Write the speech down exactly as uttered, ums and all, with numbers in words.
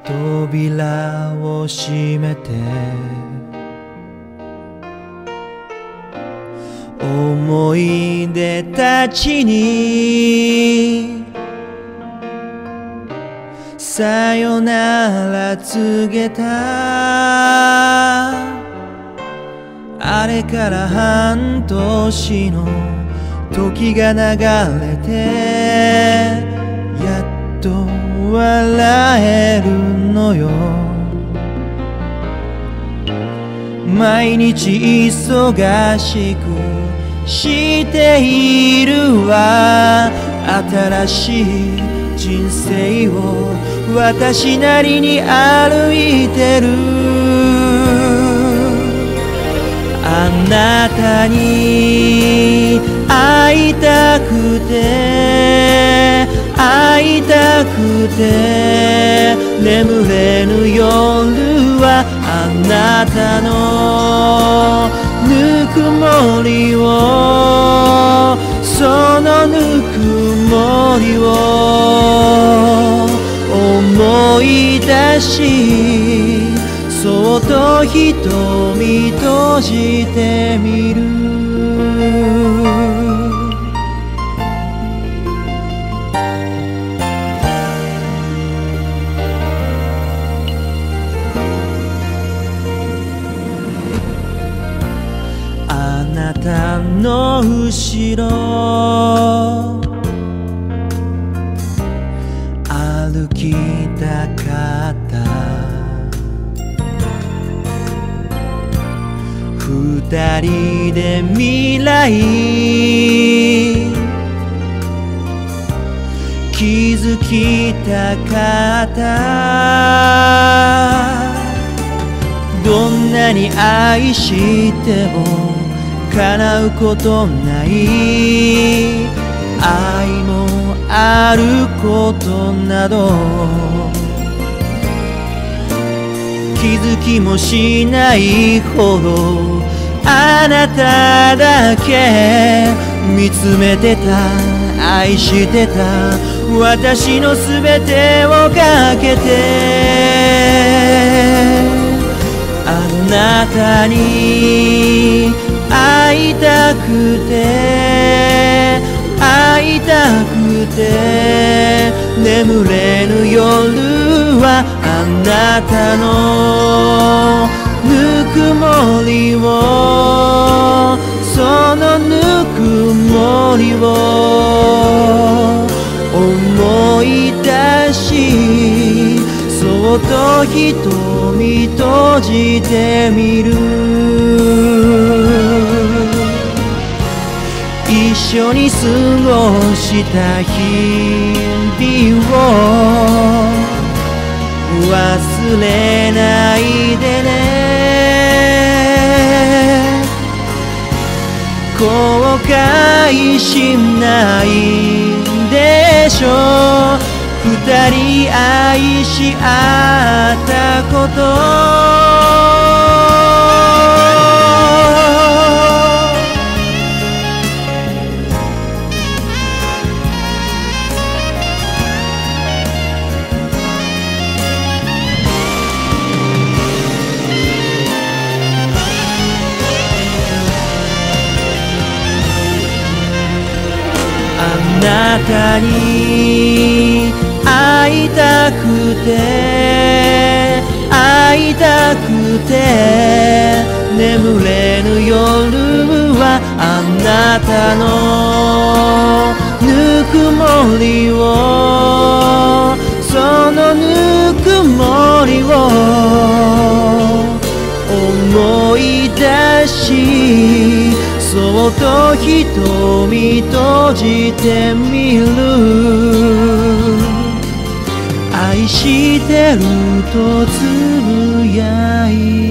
扉を閉めて思い出たちにさよなら告げた。あれから半年の時が流れてやっと笑えるのよ。毎日忙しくしているわ。新しい人生を私なりに歩いてる。あなたに会いたくて会いたくて眠れぬ夜はあなたのぬくもりをそのぬくもりを思い出しそっと瞳閉じてみる。あなたの後ろ歩きたかった二人で未来築きたかった。どんなに愛しても叶うことない愛もあることなど気づきもしないほどあなただけ見つめてた愛してた私のすべてをかけてあなたに会いたくて会いたくて眠れぬ夜はあなたのぬくもりをそのぬくもりを思い出しそっと瞳閉じてみる。一緒に過ごした日々を忘れないでね。後悔しないでしょう二人愛し合ったことあなたに会いたくて会いたくて眠れぬ夜はあなたのぬくもりをそのぬくもりを思い出しそっと瞳閉じてみる。愛してるとつぶやい